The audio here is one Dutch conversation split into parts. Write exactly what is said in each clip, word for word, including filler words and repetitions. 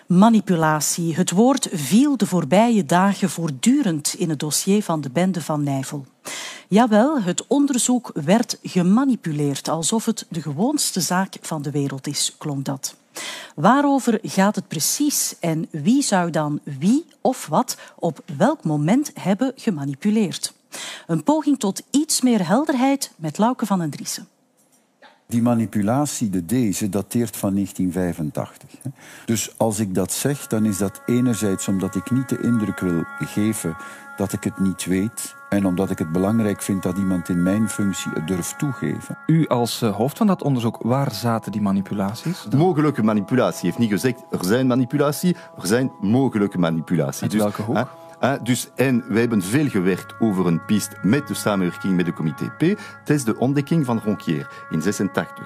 Manipulatie. Het woord viel de voorbije dagen voortdurend in het dossier van de bende van Nijvel. Jawel, het onderzoek werd gemanipuleerd, alsof het de gewoonste zaak van de wereld is, klonk dat. Waarover gaat het precies en wie zou dan wie of wat op welk moment hebben gemanipuleerd? Een poging tot iets meer helderheid met Lauke van den Driessen. Die manipulatie, de deze, dateert van negentien vijfentachtig. Dus als ik dat zeg, dan is dat enerzijds omdat ik niet de indruk wil geven dat ik het niet weet en omdat ik het belangrijk vind dat iemand in mijn functie het durft toegeven. U als hoofd van dat onderzoek, waar zaten die manipulaties? Mogelijke manipulatie. Heeft niet gezegd er zijn manipulatie, er zijn mogelijke manipulaties. Uit welke hoek? Dus, Uh, dus, en wij hebben veel gewerkt over een piste met de samenwerking met de comité P. Het is de ontdekking van Ronquière in zesentachtig.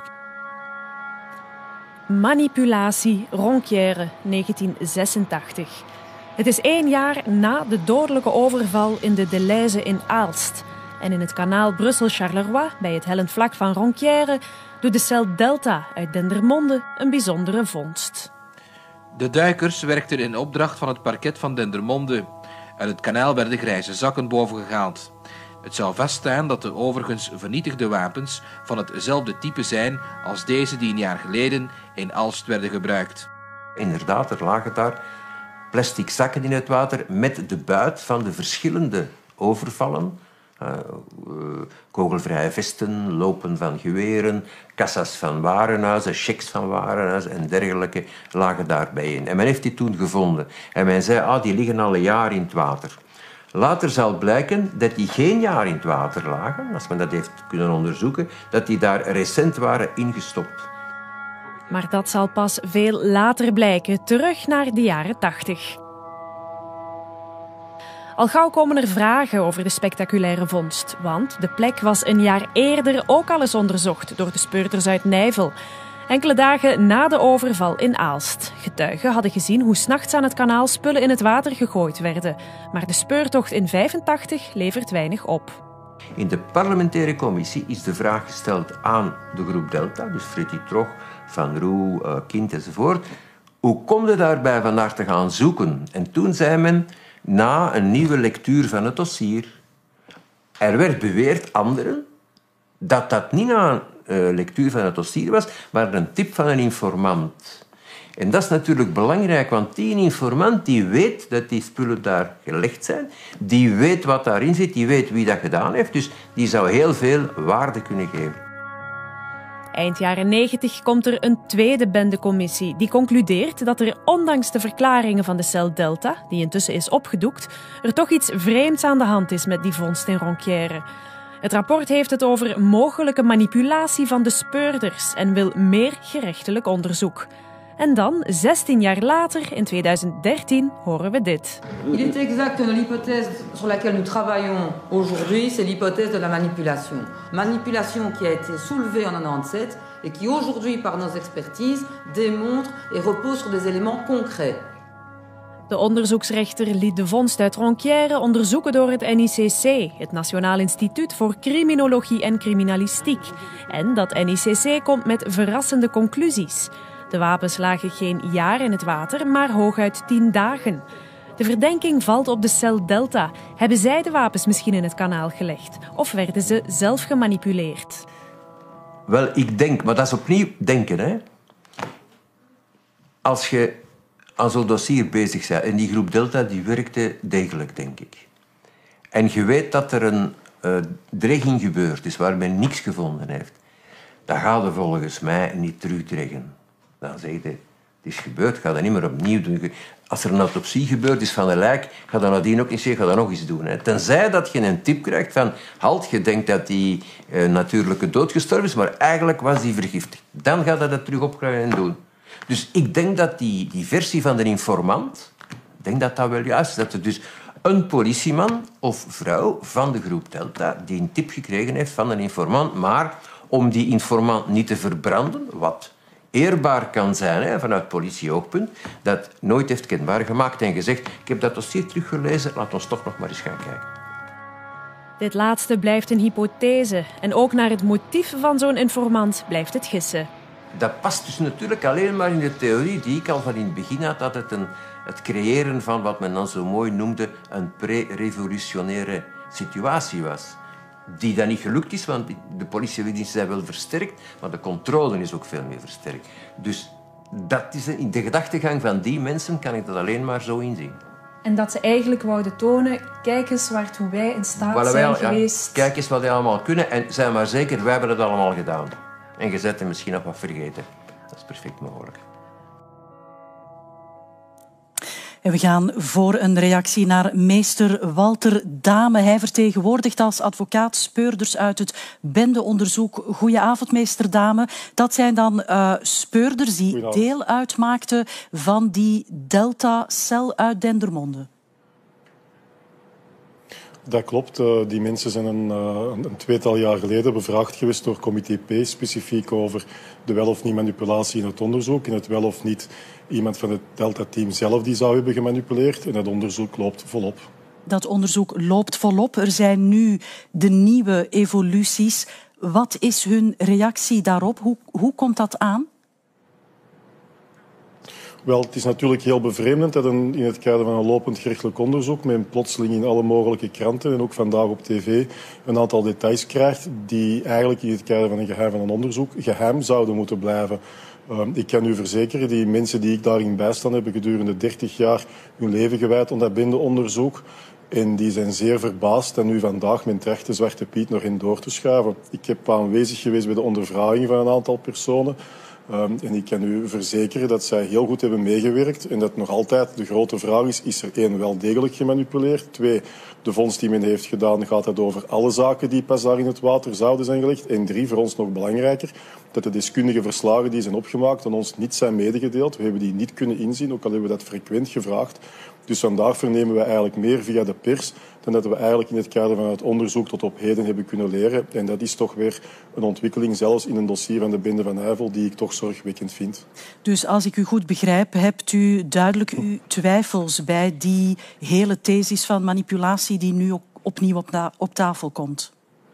Manipulatie Ronquière, negentien zesentachtig. Het is één jaar na de dodelijke overval in de Deleuze in Aalst. En in het kanaal Brussel-Charleroi, bij het hellend vlak van Ronquière, doet de cel Delta uit Dendermonde een bijzondere vondst. De duikers werkten in opdracht van het parket van Dendermonde. Uit het kanaal werden grijze zakken bovengehaald. Het zou vaststaan dat de overigens vernietigde wapens van hetzelfde type zijn als deze die een jaar geleden in Aalst werden gebruikt. Inderdaad, er lagen daar plastic zakken in het water met de buit van de verschillende overvallen. Uh, uh, kogelvrije vesten, lopen van geweren, kassas van warenhuizen, checks van warenhuizen en dergelijke lagen daarbij in. En men heeft die toen gevonden. En men zei, ah, die liggen al een jaar in het water. Later zal blijken dat die geen jaar in het water lagen, als men dat heeft kunnen onderzoeken, dat die daar recent waren ingestopt. Maar dat zal pas veel later blijken, terug naar de jaren tachtig. Al gauw komen er vragen over de spectaculaire vondst, want de plek was een jaar eerder ook al eens onderzocht door de speurders uit Nijvel. Enkele dagen na de overval in Aalst. Getuigen hadden gezien hoe 's nachts aan het kanaal spullen in het water gegooid werden. Maar de speurtocht in vijfentachtig levert weinig op. In de parlementaire commissie is de vraag gesteld aan de groep Delta, dus Freddy Trog, Van Roe, uh, Kind enzovoort. Hoe kom je daarbij vandaar te gaan zoeken? En toen zei men, na een nieuwe lectuur van het dossier, er werd beweerd, anderen, dat dat niet na een uh, lectuur van het dossier was, maar een tip van een informant. En dat is natuurlijk belangrijk, want die informant die weet dat die spullen daar gelegd zijn, die weet wat daarin zit, die weet wie dat gedaan heeft, dus die zou heel veel waarde kunnen geven. Eind jaren negentig komt er een tweede bendecommissie die concludeert dat er ondanks de verklaringen van de cel Delta, die intussen is opgedoekt, er toch iets vreemds aan de hand is met die vondst in Ronquière. Het rapport heeft het over mogelijke manipulatie van de speurders en wil meer gerechtelijk onderzoek. En dan, zestien jaar later, in tweeduizend dertien, horen we dit. Il est exact que l'hypothèse sur laquelle nous travaillons aujourd'hui, c'est l'hypothèse de la manipulation. Manipulation qui a été soulevée en negenennegentig et qui aujourd'hui, par nos expertises, démontre et repose sur des éléments concrets. De onderzoeksrechter liet de vondst uit Ronquière onderzoeken door het N I C C, het Nationaal Instituut voor Criminologie en Criminalistiek. En dat N I C C komt met verrassende conclusies. De wapens lagen geen jaar in het water, maar hooguit tien dagen. De verdenking valt op de cel Delta. Hebben zij de wapens misschien in het kanaal gelegd? Of werden ze zelf gemanipuleerd? Wel, ik denk, maar dat is opnieuw denken, hè. Als je aan zo'n dossier bezig bent, en die groep Delta die werkte degelijk, denk ik. En je weet dat er een uh, dreiging gebeurd is waar men niks gevonden heeft. Dat gaat er volgens mij niet terugdreigen. Dan zeg je, het is gebeurd, ga dat niet meer opnieuw doen. Als er een autopsie gebeurd is van een lijk, ga dat nadien ook niet zeggen, ga dat nog eens doen. Hè. Tenzij dat je een tip krijgt van, halt, je denkt dat die uh, natuurlijke dood gestorven is, maar eigenlijk was die vergiftigd. Dan gaat dat het terug opkrijgen en doen. Dus ik denk dat die, die versie van de informant, ik denk dat dat wel juist is. Dat er dus een politieman of vrouw van de groep Delta die een tip gekregen heeft van een informant, maar om die informant niet te verbranden, wat eerbaar kan zijn, hè, vanuit politieoogpunt, dat nooit heeft kenbaar gemaakt en gezegd, ik heb dat dossier teruggelezen, laat ons toch nog maar eens gaan kijken. Dit laatste blijft een hypothese en ook naar het motief van zo'n informant blijft het gissen. Dat past dus natuurlijk alleen maar in de theorie die ik al van in het begin had, dat het een, het creëren van wat men dan zo mooi noemde een pre-revolutionaire situatie was. Die dan niet gelukt is, want de politiediensten zijn wel versterkt, maar de controle is ook veel meer versterkt. Dus dat is in de gedachtegang van die mensen kan ik dat alleen maar zo inzien. En dat ze eigenlijk wouden tonen, kijk eens waartoe wij in staat Voilà, zijn wij, geweest. Ja, kijk eens wat wij allemaal kunnen en zijn maar zeker, wij hebben het allemaal gedaan. En je zet hem misschien nog wat vergeten. Dat is perfect mogelijk. En we gaan voor een reactie naar meester Walter Dame. Hij vertegenwoordigt als advocaat speurders uit het bendeonderzoek. Goedenavond, meester Dame. Dat zijn dan uh, speurders die deel uitmaakten van die Delta-cel uit Dendermonde. Dat klopt. Die mensen zijn een, een tweetal jaar geleden bevraagd geweest door Comité P, specifiek over de wel of niet manipulatie in het onderzoek. En het wel of niet iemand van het Delta-team zelf die zou hebben gemanipuleerd. En dat onderzoek loopt volop. Dat onderzoek loopt volop. Er zijn nu de nieuwe evoluties. Wat is hun reactie daarop? Hoe, hoe komt dat aan? Wel, het is natuurlijk heel bevreemdend dat een, in het kader van een lopend gerechtelijk onderzoek met een plotseling in alle mogelijke kranten en ook vandaag op tv een aantal details krijgt die eigenlijk in het kader van een geheim van een onderzoek geheim zouden moeten blijven. Uh, ik kan u verzekeren, die mensen die ik daarin bijstaan hebben gedurende dertig jaar hun leven gewijd aan dat bendeonderzoek. En die zijn zeer verbaasd en nu vandaag met rechte Zwarte Piet nog in door te schuiven. Ik heb aanwezig geweest bij de ondervraging van een aantal personen. Um, en ik kan u verzekeren dat zij heel goed hebben meegewerkt en dat nog altijd de grote vraag is, is er één wel degelijk gemanipuleerd? Twee, de vondst die men heeft gedaan, gaat het over alle zaken die pas daar in het water zouden zijn gelegd? En drie, voor ons nog belangrijker, dat de deskundige verslagen die zijn opgemaakt aan ons niet zijn medegedeeld. We hebben die niet kunnen inzien, ook al hebben we dat frequent gevraagd. Dus vandaag vernemen we eigenlijk meer via de pers dan dat we eigenlijk in het kader van het onderzoek tot op heden hebben kunnen leren. En dat is toch weer een ontwikkeling, zelfs in een dossier van de Bende van Nijvel, die ik toch zorgwekkend vind. Dus als ik u goed begrijp, hebt u duidelijk uw twijfels bij die hele thesis van manipulatie die nu opnieuw op, na- op tafel komt?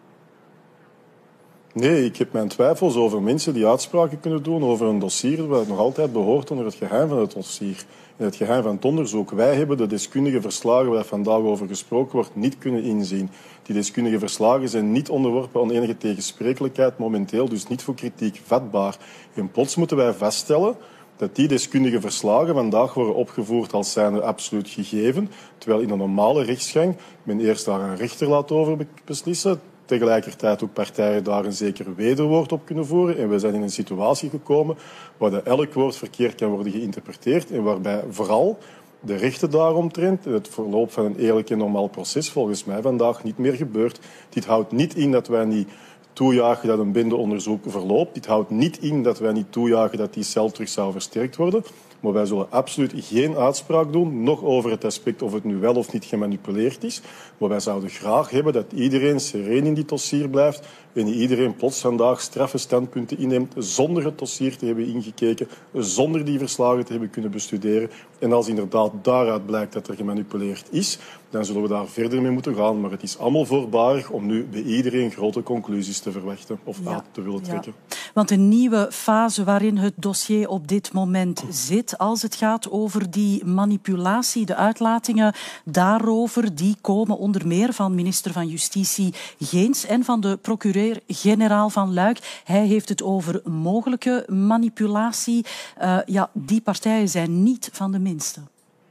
Nee, ik heb mijn twijfels over mensen die uitspraken kunnen doen over een dossier dat nog altijd behoort onder het geheim van het dossier. In het geheim van het onderzoek. Wij hebben de deskundige verslagen waar vandaag over gesproken wordt niet kunnen inzien. Die deskundige verslagen zijn niet onderworpen aan enige tegensprekelijkheid momenteel, dus niet voor kritiek vatbaar. En plots moeten wij vaststellen dat die deskundige verslagen vandaag worden opgevoerd als zijnde absoluut gegeven, terwijl in een normale rechtsgang men eerst daar een rechter laat over beslissen, tegelijkertijd ook partijen daar een zeker wederwoord op kunnen voeren. En we zijn in een situatie gekomen waar dat elk woord verkeerd kan worden geïnterpreteerd en waarbij vooral de rechten daaromtrent en het verloop van een eerlijk en normaal proces volgens mij vandaag niet meer gebeurt. Dit houdt niet in dat wij niet toejagen dat een bendeonderzoek verloopt. Dit houdt niet in dat wij niet toejagen dat die cel terug zou versterkt worden. Maar wij zullen absoluut geen uitspraak doen, nog over het aspect of het nu wel of niet gemanipuleerd is. Maar wij zouden graag hebben dat iedereen sereen in dit dossier blijft en iedereen plots vandaag straffe standpunten inneemt zonder het dossier te hebben ingekeken, zonder die verslagen te hebben kunnen bestuderen. En als inderdaad daaruit blijkt dat er gemanipuleerd is, dan zullen we daar verder mee moeten gaan. Maar het is allemaal voorbarig om nu bij iedereen grote conclusies te verwachten of ja, uit te willen trekken. Ja. Want een nieuwe fase waarin het dossier op dit moment zit, als het gaat over die manipulatie, de uitlatingen daarover, die komen onder meer van minister van Justitie Geens en van de procureur-generaal van Luik. Hij heeft het over mogelijke manipulatie. Uh, ja, die partijen zijn niet van de minste.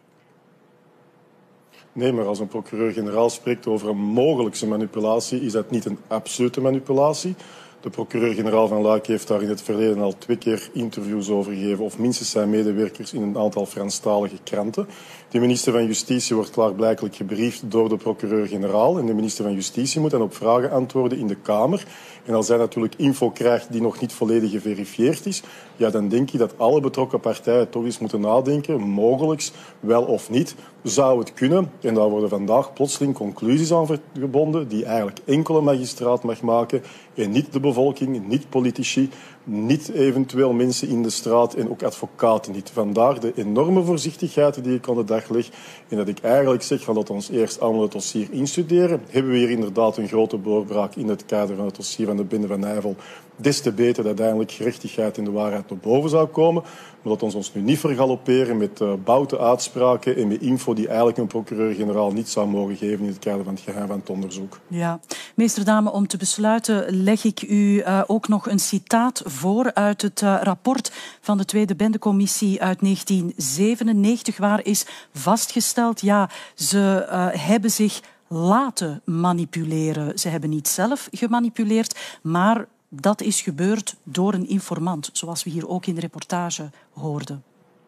Nee, maar als een procureur-generaal spreekt over een mogelijkse manipulatie, is dat niet een absolute manipulatie. De procureur-generaal van Luik heeft daar in het verleden al twee keer interviews over gegeven, of minstens zijn medewerkers in een aantal Franstalige kranten. De minister van Justitie wordt klaarblijkelijk gebriefd door de procureur-generaal en de minister van Justitie moet dan op vragen antwoorden in de Kamer. En als hij natuurlijk info krijgt die nog niet volledig geverifieerd is, ja, dan denk ik dat alle betrokken partijen toch eens moeten nadenken, mogelijks, wel of niet, zou het kunnen. En daar worden vandaag plotseling conclusies aan gebonden die eigenlijk enkele magistraat mag maken en niet de bevolking, niet politici. niet eventueel mensen in de straat en ook advocaten niet. Vandaar de enorme voorzichtigheid die ik aan de dag leg. En dat ik eigenlijk zeg, van dat we ons eerst allemaal het dossier instuderen. Hebben we hier inderdaad een grote doorbraak in het kader van het dossier van de bende van Nijvel. Des te beter dat uiteindelijk gerechtigheid en de waarheid naar boven zou komen. Maar dat we ons nu niet vergalopperen met uh, boute uitspraken en met info die eigenlijk een procureur-generaal niet zou mogen geven in het kader van het geheim van het onderzoek. Ja, meester Dame, om te besluiten leg ik u uh, ook nog een citaat voor uit het uh, rapport van de Tweede Bendecommissie uit negentien zevenennegentig, waar is vastgesteld, ja, ze uh, hebben zich laten manipuleren. Ze hebben niet zelf gemanipuleerd, maar dat is gebeurd door een informant, zoals we hier ook in de reportage hoorden.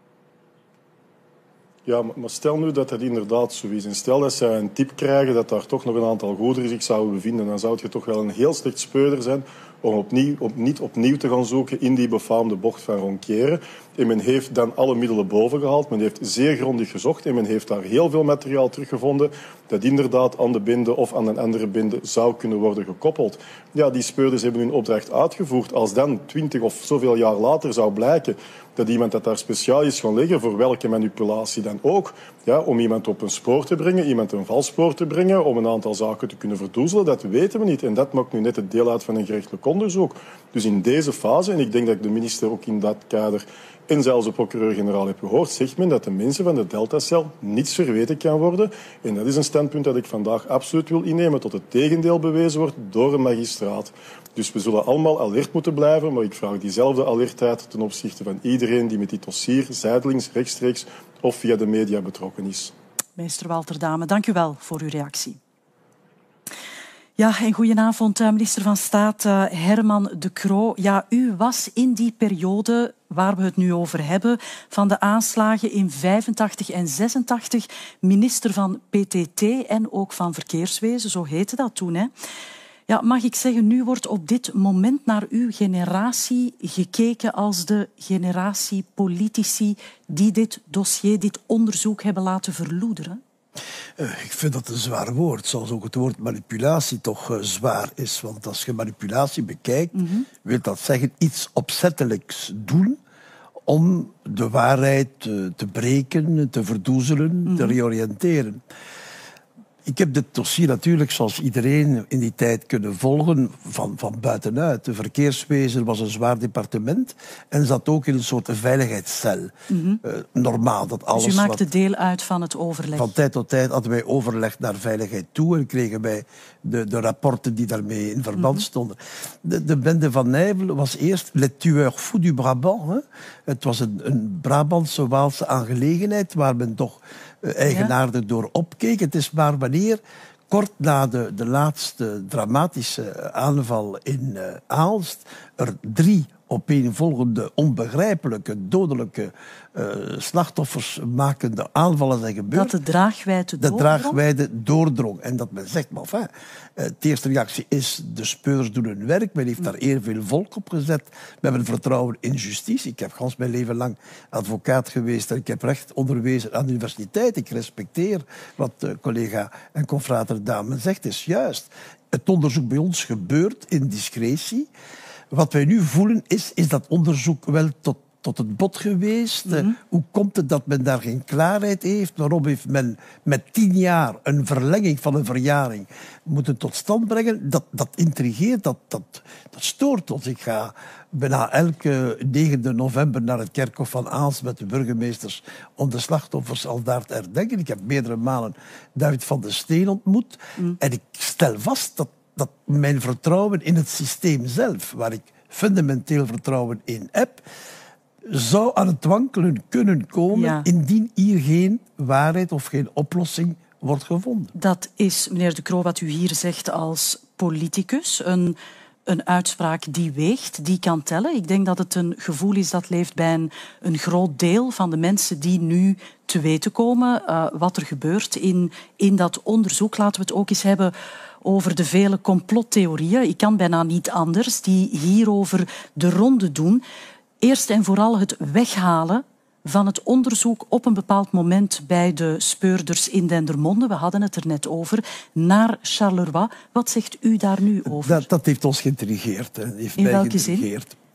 Ja, maar stel nu dat dat inderdaad zo is. En stel dat zij een tip krijgen dat daar toch nog een aantal goederen zich zouden bevinden, dan zou je toch wel een heel slecht speurder zijn om opnieuw, op, niet opnieuw te gaan zoeken in die befaamde bocht van Ronquière. En men heeft dan alle middelen boven gehaald. Men heeft zeer grondig gezocht en men heeft daar heel veel materiaal teruggevonden dat inderdaad aan de bende of aan een andere bende zou kunnen worden gekoppeld. Ja, die speurders hebben hun opdracht uitgevoerd. Als dan twintig of zoveel jaar later zou blijken dat iemand dat daar speciaal is gaan leggen, voor welke manipulatie dan ook, ja, om iemand op een spoor te brengen, iemand een vals spoor te brengen, om een aantal zaken te kunnen verdoezelen, dat weten we niet. En dat maakt nu net het deel uit van een gerechtelijk onderzoek. Dus in deze fase, en ik denk dat ik de minister ook in dat kader en zelfs de procureur-generaal heb gehoord, zegt men dat de mensen van de Deltacel niets verweten kan worden. En dat is een standpunt dat ik vandaag absoluut wil innemen, tot het tegendeel bewezen wordt door een magistraat. Dus we zullen allemaal alert moeten blijven, maar ik vraag diezelfde alertheid ten opzichte van iedereen die met dit dossier zijdelings, rechtstreeks of via de media betrokken is. Meester Walter Dame, dank u wel voor uw reactie. Ja, en goedenavond, minister van Staat Herman De Croo. Ja, u was in die periode waar we het nu over hebben, van de aanslagen in vijfentachtig en zesentachtig, minister van P T T en ook van Verkeerswezen, zo heette dat toen, hè. Ja, mag ik zeggen, nu wordt op dit moment naar uw generatie gekeken als de generatie politici die dit dossier, dit onderzoek hebben laten verloederen? Uh, ik vind dat een zwaar woord, zoals ook het woord manipulatie toch uh, zwaar is. Want als je manipulatie bekijkt, mm-hmm. wil dat zeggen iets opzettelijks doen om de waarheid uh, te breken, te verdoezelen, mm-hmm. te reoriënteren. Ik heb dit dossier natuurlijk, zoals iedereen in die tijd, kunnen volgen van, van buitenuit. De verkeerswezen was een zwaar departement en zat ook in een soort veiligheidscel. Mm-hmm. Uh, normaal dat alles. Dus u maakte wat, deel uit van het overleg? Van tijd tot tijd hadden wij overleg naar veiligheid toe en kregen wij de, de rapporten die daarmee in verband mm-hmm. stonden. De, de bende van Nijvel was eerst Les Tueurs Fous du Brabant. Hè. Het was een, een Brabantse Waalse aangelegenheid waar men toch uh, eigenaardig ja. door opkeek. Het is maar wanneer, kort na de, de laatste dramatische aanval in uh, Aalst, er drie opeenvolgende, onbegrijpelijke, dodelijke uh, slachtoffers makende aanvallen zijn gebeurd. Dat de draagwijde doordrong? De draagwijde doordrong. En dat men zegt, maar enfin, uh, de eerste reactie is, de speurders doen hun werk. Men heeft daar eer veel volk op gezet. We hebben vertrouwen in justitie. Ik heb gans mijn leven lang advocaat geweest en ik heb recht onderwezen aan de universiteit. Ik respecteer wat uh, collega en confrater Dame zegt, is juist. Het onderzoek bij ons gebeurt in discretie. Wat wij nu voelen is, is dat onderzoek wel tot, tot het bot geweest? Mm-hmm. Hoe komt het dat men daar geen klaarheid heeft? Waarom heeft men met tien jaar een verlenging van een verjaring moeten tot stand brengen? Dat, dat intrigeert, dat, dat, dat stoort ons. Ik ga bijna elke negende november naar het kerkhof van Aalst met de burgemeesters om de slachtoffers al daar te herdenken. Ik heb meerdere malen David van den Steen ontmoet. Mm. En ik stel vast dat dat mijn vertrouwen in het systeem zelf, waar ik fundamenteel vertrouwen in heb, zou aan het wankelen kunnen komen ja. indien hier geen waarheid of geen oplossing wordt gevonden. Dat is, meneer De Croo, wat u hier zegt als politicus. Een, een uitspraak die weegt, die kan tellen. Ik denk dat het een gevoel is dat leeft bij een, een groot deel van de mensen die nu te weten komen uh, wat er gebeurt in, in dat onderzoek. Laten we het ook eens hebben over de vele complottheorieën, ik kan bijna niet anders, die hierover de ronde doen. Eerst en vooral het weghalen van het onderzoek op een bepaald moment bij de speurders in Dendermonde, we hadden het er net over, naar Charleroi. Wat zegt u daar nu over? Dat, dat heeft ons geïntrigeerd. Hè. Heeft in mij welke geïntrigeerd. zin?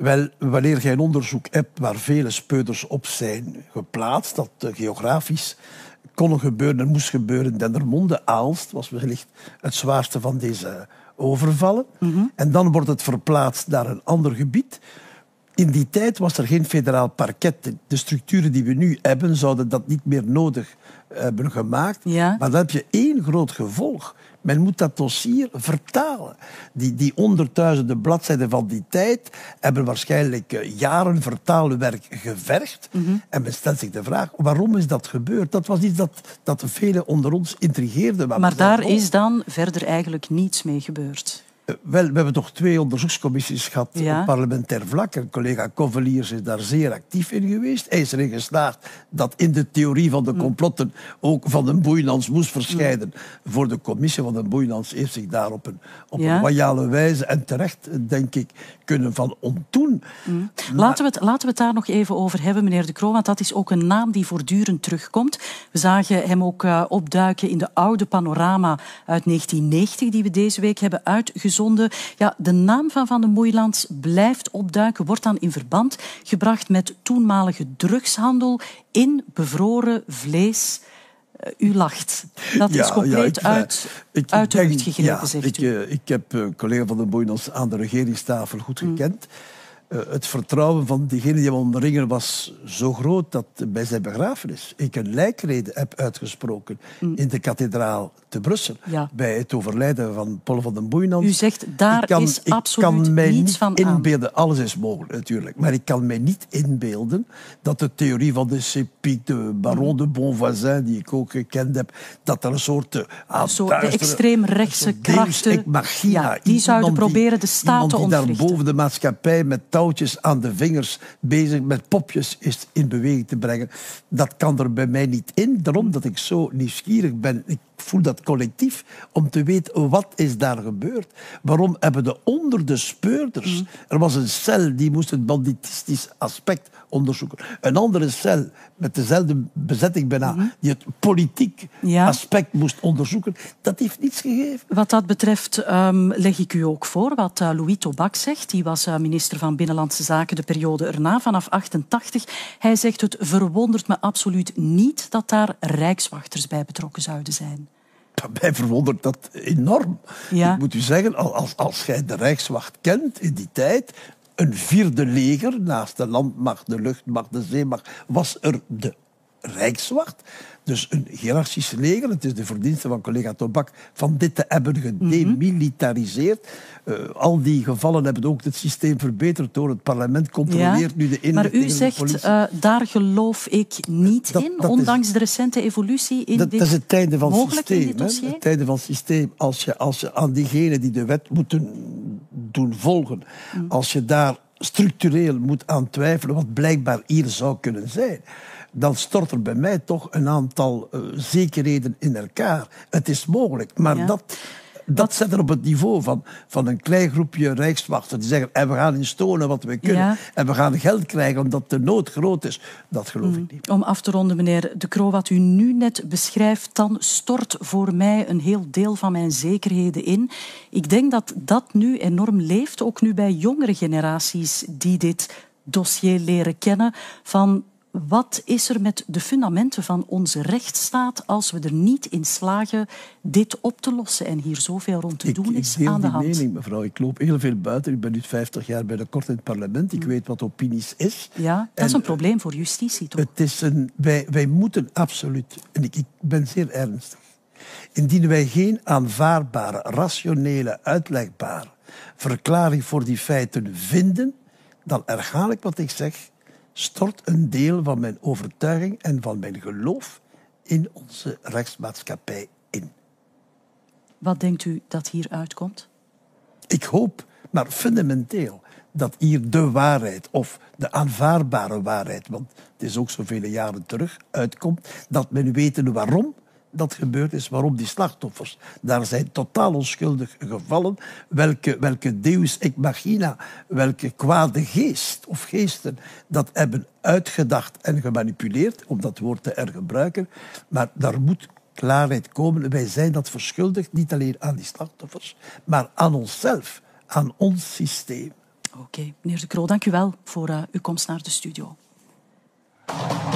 Wel, wanneer je een onderzoek hebt waar vele speurders op zijn geplaatst, dat uh, geografisch kon gebeuren en moest gebeuren. Dendermonde, Aalst was wellicht het zwaarste van deze overvallen. Mm-hmm. En dan wordt het verplaatst naar een ander gebied. In die tijd was er geen federaal parket. De structuren die we nu hebben, zouden dat niet meer nodig hebben gemaakt. Ja. Maar dan heb je één groot gevolg. Men moet dat dossier vertalen. Die, die honderdduizenden bladzijden van die tijd hebben waarschijnlijk uh, jaren vertaalwerk gevergd. Mm-hmm. En men stelt zich de vraag, waarom is dat gebeurd? Dat was iets dat, dat velen onder ons intrigeerde. Maar, maar daar is dan verder eigenlijk niets mee gebeurd. Uh, wel, we hebben toch twee onderzoekscommissies gehad ja. op parlementair vlak. En collega Koveliers is daar zeer actief in geweest. Hij is erin geslaagd dat in de theorie van de complotten ook Van den Boeynans moest verschijnen mm. voor de commissie. Van den Boeynans heeft zich daar op een, op ja. een royale wijze en terecht, denk ik, kunnen van ontdoen. Mm. Laten, we het, laten we het daar nog even over hebben, meneer De Croo, want dat is ook een naam die voortdurend terugkomt. We zagen hem ook uh, opduiken in de oude panorama uit negentien negentig, die we deze week hebben uitgezonden. Ja, de naam van Van den Boeynans blijft opduiken, wordt dan in verband gebracht met toenmalige drugshandel in bevroren vlees. Uh, u lacht. Dat ja, is compleet ja, ik, uit, ik, uit de lucht gegrepen, ja, zegt ik, u. Ik heb uh, collega Van den Boeynans aan de regeringstafel goed mm. gekend. Uh, het vertrouwen van diegenen die hem omringen was zo groot dat bij zijn begrafenis ik een lijkrede heb uitgesproken mm. in de kathedraal te Brussel. Ja. Bij het overlijden van Paul van den Boeynans. U zegt, daar kan, is absoluut niets van aan. Ik kan mij niet inbeelden, alles is mogelijk natuurlijk, maar ik kan mij niet inbeelden dat de theorie van de Sepic, de baron de Bonvoisin, die ik ook gekend heb, dat er een soort... Uh, Zo, de extreemrechtse krachten, ja, die zouden proberen de staat te ontwrichten. Die daar boven de maatschappij met touwtjes aan de vingers bezig met popjes is in beweging te brengen. Dat kan er bij mij niet in. Daarom dat ik zo nieuwsgierig ben. Ik voel dat collectief om te weten wat is daar gebeurd. Waarom hebben de onder de speurders... Mm. Er was een cel die moest het banditistisch aspect onderzoeken. Een andere cel met dezelfde bezetting bijna, mm-hmm. die het politiek ja. aspect moest onderzoeken. Dat heeft niets gegeven. Wat dat betreft um, leg ik u ook voor wat uh, Louis Tobac zegt. Die was uh, minister van Binnenlandse Zaken de periode erna, vanaf achtentachtig. Hij zegt, het verwondert me absoluut niet dat daar rijkswachters bij betrokken zouden zijn. Mij verwondert dat enorm. Ja. Ik moet u zeggen, als, als jij de Rijkswacht kent in die tijd, een vierde leger, naast de landmacht, de luchtmacht, de zeemacht, was er de Rijkswacht. Dus een hiërarchisch leger. Het is de verdienste van collega Tobac van dit te hebben gedemilitariseerd. Uh, al die gevallen hebben ook het systeem verbeterd door het parlement. Controleert ja, nu de inrichting. Maar u zegt, uh, daar geloof ik niet dat, in, dat ondanks is, de recente evolutie in dat, dit Dat is het einde van het systeem. Het einde van het systeem. Als je, als je aan diegenen die de wet moeten doen volgen, mm. als je daar structureel moet aan twijfelen, wat blijkbaar hier zou kunnen zijn, dan stort er bij mij toch een aantal uh, zekerheden in elkaar. Het is mogelijk, maar ja. dat, dat zet er op het niveau van, van een klein groepje rijkswachters die zeggen, en we gaan instonen wat we kunnen ja. en we gaan geld krijgen omdat de nood groot is. Dat geloof mm. ik niet. Om af te ronden, meneer De Croo, wat u nu net beschrijft, dan stort voor mij een heel deel van mijn zekerheden in. Ik denk dat dat nu enorm leeft, ook nu bij jongere generaties die dit dossier leren kennen, van wat is er met de fundamenten van onze rechtsstaat als we er niet in slagen dit op te lossen en hier zoveel rond te doen is ik aan de hand? Ik deel die mening, mevrouw. Ik loop heel veel buiten. Ik ben nu vijftig jaar bij de Kort in het parlement. Ik mm. weet wat opinies is. Ja, dat en, is een probleem voor justitie, toch? Het is een, wij, wij moeten absoluut, en ik, ik ben zeer ernstig, indien wij geen aanvaardbare, rationele, uitlegbare verklaring voor die feiten vinden, dan herhaal ik wat ik zeg, stort een deel van mijn overtuiging en van mijn geloof in onze rechtsmaatschappij in. Wat denkt u dat hier uitkomt? Ik hoop, maar fundamenteel, dat hier de waarheid of de aanvaardbare waarheid, want het is ook zoveel jaren terug, uitkomt, dat men weet waarom dat gebeurd is, waarom die slachtoffers daar zijn totaal onschuldig gevallen, welke, welke deus ex machina, welke kwade geest of geesten dat hebben uitgedacht en gemanipuleerd, om dat woord te hergebruiken, maar daar moet klaarheid komen. Wij zijn dat verschuldigd, niet alleen aan die slachtoffers, maar aan onszelf, aan ons systeem. Oké, okay. Meneer De Croo, dank u wel voor uh, uw komst naar de studio.